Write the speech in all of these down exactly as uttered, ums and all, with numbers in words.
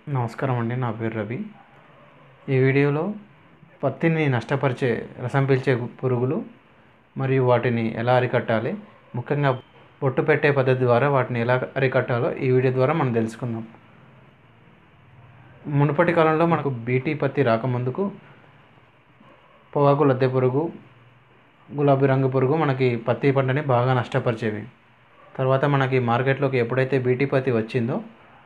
నమస్కారం అండి. నా పేరు రవి. ఈ వీడియోలో పత్తిని నష్టపరిచే రసం పీల్చే పురుగులు మరియు వాటిని ఎలా అరికట్టాలి, ముఖ్యంగా పొట్టు పెట్టే పద్ధతి ద్వారా వాటిని ఎలా అరికట్టాలో ఈ వీడియో ద్వారా మనం తెలుసుకుందాం. మునుపటి కాలంలో మనకు బీటీ పత్తి రాకముందుకు పొగాకు లద్దె పురుగు, గులాబీ రంగు పురుగు మనకి పత్తి పంటని బాగా నష్టపరిచేవి. తర్వాత మనకి మార్కెట్లోకి ఎప్పుడైతే బీటీ పత్తి వచ్చిందో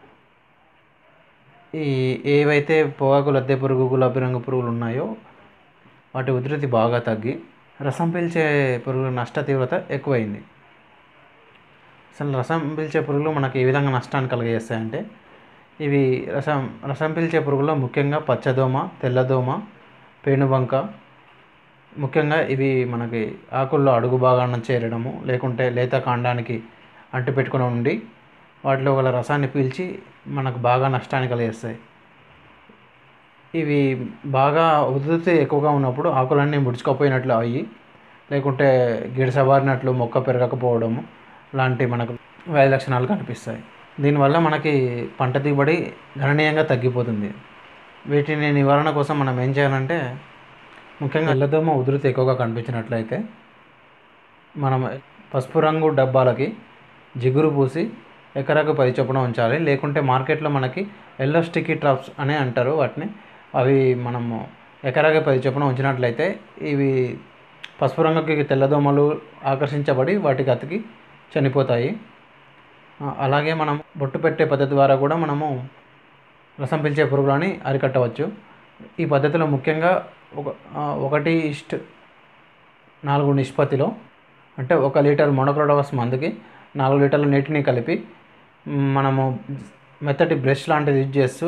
ఈ ఏవైతే పొగాకు లద్దె పురుగు, గులాబీ రంగు పురుగులు ఉన్నాయో వాటి ఉధృతి బాగా తగ్గి రసం పీల్చే పురుగుల నష్ట తీవ్రత ఎక్కువైంది. అసలు రసం పీల్చే పురుగులు మనకి ఏ విధంగా నష్టాన్ని కలిగజేస్తాయంటే, ఇవి రసం రసం పీల్చే పురుగుల్లో ముఖ్యంగా పచ్చదోమ, తెల్లదోమ, పేనుబంక, ముఖ్యంగా ఇవి మనకి ఆకుల్లో అడుగు భాగాన చేరడము, లేకుంటే లేత కాండానికి అంటు పెట్టుకుని ఉండి వాటిలో గల రసాన్ని పీల్చి మనకు బాగా నష్టాన్ని కలిగిస్తాయి. ఇవి బాగా ఉధృతి ఎక్కువగా ఉన్నప్పుడు ఆకులన్నీ ముడుచుకుపోయినట్లు అయ్యి, లేకుంటే గిడసబారినట్లు మొక్క పెరగకపోవడము లాంటి మనకు వ్యాధి లక్షణాలు కనిపిస్తాయి. దీనివల్ల మనకి పంట దిగుబడి గణనీయంగా తగ్గిపోతుంది. వీటిని నివారణ కోసం మనం ఏం చేయాలంటే, ముఖ్యంగా తెల్లదోమ ఉధృతి ఎక్కువగా కనిపించినట్లయితే మనం పసుపు రంగు డబ్బాలకి జిగురు పూసి ఎకరాకు పది చొప్పున ఉంచాలి. లేకుంటే మార్కెట్లో మనకి ఎల్లో స్టిక్కీ ట్రాప్స్ అనే అంటారు వాటిని. అవి మనము ఎకరాకి పది చొప్పున ఉంచినట్లయితే ఇవి పసుపు రంగుకి తెల్లదోమలు ఆకర్షించబడి వాటికి అతికి చనిపోతాయి. అలాగే మనం బొట్టు పెట్టే పద్ధతి ద్వారా కూడా మనము రసం పీల్చే పురుగులని అరికట్టవచ్చు. ఈ పద్ధతిలో ముఖ్యంగా ఒక ఒకటి ఇష్ట్ నాలుగు నిష్పత్తిలో, అంటే ఒక లీటర్ మోనోక్రోటోఫాస్ మందుకి నాలుగు లీటర్ల నీటిని కలిపి మనము మెత్తటి బ్రష్ లాంటిది యూజ్ చేస్తూ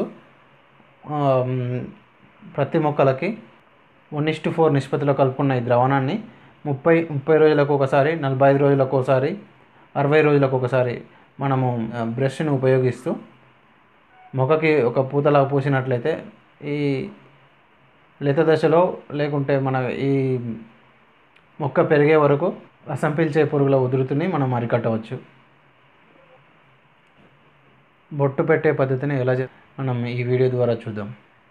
ప్రతి మొక్కలకి వన్ ఇష్టు ఫోర్ నిష్పత్తిలో కలుపుకున్న ఈ ద్రావణాన్ని ముప్పై ముప్పై రోజులకు ఒకసారి, నలభై ఐదు రోజులకు ఒకసారి, అరవై రోజులకు ఒకసారి మనము బ్రష్ని ఉపయోగిస్తూ మొక్కకి ఒక పూతలా పూసినట్లయితే ఈ లేత దశలో లేకుంటే మన ఈ మొక్క పెరిగే వరకు రసం పీల్చే పురుగుల ఉధృతిని మనం అరికట్టవచ్చు. బొట్టు పెట్టే పద్ధతిని ఎలా చే మనం ఈ వీడియో ద్వారా చూద్దాం.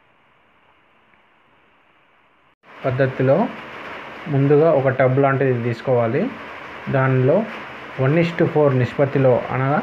పద్ధతిలో ముందుగా ఒక టబ్ లాంటిది తీసుకోవాలి. దానిలో వన్ ఇష్టు ఫోర్ నిష్పత్తిలో, అనగా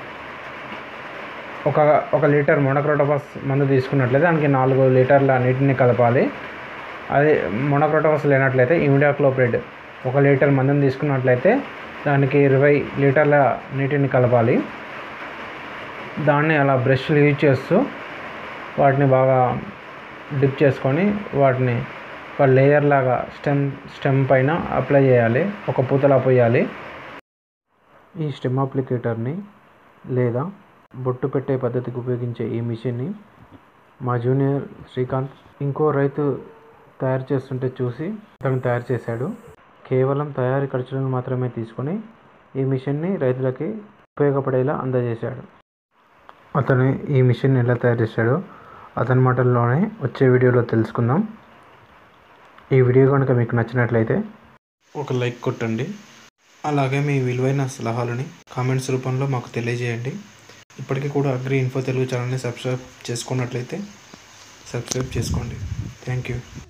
ఒక ఒక లీటర్ మోనోక్రోటోఫాస్ మందు తీసుకున్నట్లయితే దానికి నాలుగు లీటర్ల నీటిని కలపాలి. అదే మోనోక్రోటోఫాస్ లేనట్లయితే ఇమిడాక్లోప్రిడ్ ఒక లీటర్ మందుని తీసుకున్నట్లయితే దానికి ఇరవై లీటర్ల నీటిని కలపాలి. దాన్ని అలా బ్రష్లు యూజ్ చేస్తూ వాటిని బాగా డిప్ చేసుకొని వాటిని ఒక లేయర్ లాగా స్టెమ్ స్టెమ్ పైన అప్లై చేయాలి. ఒక పూతలా పోయాలి. ఈ స్టెమ్ అప్లికేటర్ని లేదా బొట్టు పెట్టే పద్ధతికి ఉపయోగించే ఈ మిషన్ని మా జూనియర్ శ్రీకాంత్ ఇంకో రైతు తయారు చేస్తుంటే చూసి అతను తయారు చేశాడు. కేవలం తయారీ ఖర్చులను మాత్రమే తీసుకొని ఈ మిషన్ని రైతులకి ఉపయోగపడేలా అందజేశాడు. అతను ఈ మిషన్ ఎలా తయారు చేశాడో అతని మాటల్లోనే వచ్చే వీడియోలో తెలుసుకుందాం. ఈ వీడియో కనుక మీకు నచ్చినట్లయితే ఒక లైక్ కొట్టండి. అలాగే మీ విలువైన సలహాలని కామెంట్స్ రూపంలో మాకు తెలియజేయండి. ఇప్పటికీ కూడా అగ్రి ఇన్ఫో తెలుగు ఛానల్ని సబ్స్క్రైబ్ చేసుకున్నట్లయితే సబ్స్క్రైబ్ చేసుకోండి. Thank you.